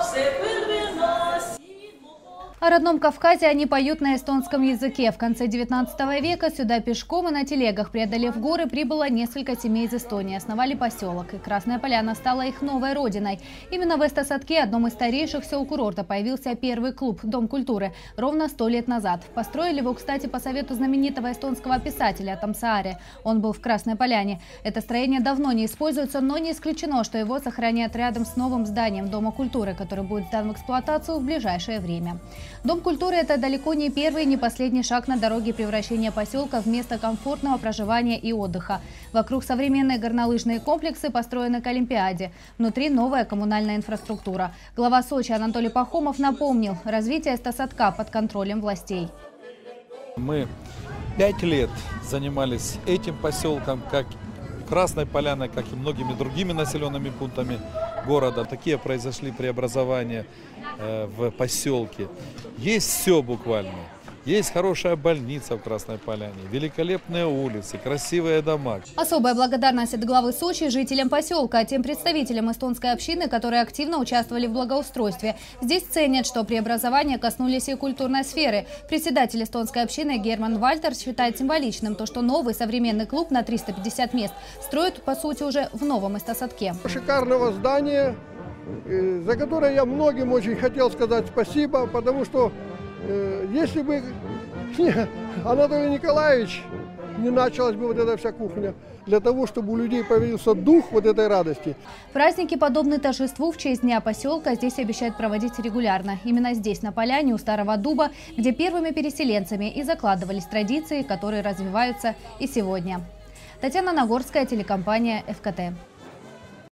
О родном Кавказе они поют на эстонском языке. В конце 19 века сюда пешком и на телегах, преодолев горы, прибыло несколько семей из Эстонии. Основали поселок, и Красная Поляна стала их новой родиной. Именно в Эстосадке, одном из старейших сел курорта, появился первый клуб «Дом культуры» ровно 100 лет назад. Построили его, кстати, по совету знаменитого эстонского писателя Тамсааре. Он был в Красной Поляне. Это строение давно не используется, но не исключено, что его сохранят рядом с новым зданием Дома культуры, который будет сдан в эксплуатацию в ближайшее время. Дом культуры – это далеко не первый и не последний шаг на дороге превращения поселка в место комфортного проживания и отдыха. Вокруг современные горнолыжные комплексы построены к Олимпиаде. Внутри новая коммунальная инфраструктура. Глава Сочи Анатолий Пахомов напомнил, развитие Эстосадка под контролем властей. Мы 5 лет занимались этим поселком, как Красной Поляной, как и многими другими населенными пунктами города. Такие произошли преобразования в поселке. Есть все буквально. Есть хорошая больница в Красной Поляне, великолепные улицы, красивые дома. Особая благодарность от главы Сочи жителям поселка, тем представителям эстонской общины, которые активно участвовали в благоустройстве. Здесь ценят, что преобразования коснулись и культурной сферы. Председатель эстонской общины Герман Вальтер считает символичным то, что новый современный клуб на 350 мест строят, по сути, уже в новом Эстосадке. Шикарного здания, за которое я многим очень хотел сказать спасибо, потому что если бы Анатолий Николаевич, не началась бы вот эта вся кухня, для того, чтобы у людей появился дух вот этой радости. Праздники, подобные торжеству в честь Дня поселка, здесь обещают проводить регулярно. Именно здесь, на поляне у Старого Дуба, где первыми переселенцами и закладывались традиции, которые развиваются и сегодня. Татьяна Нагорская, телекомпания ФКТ.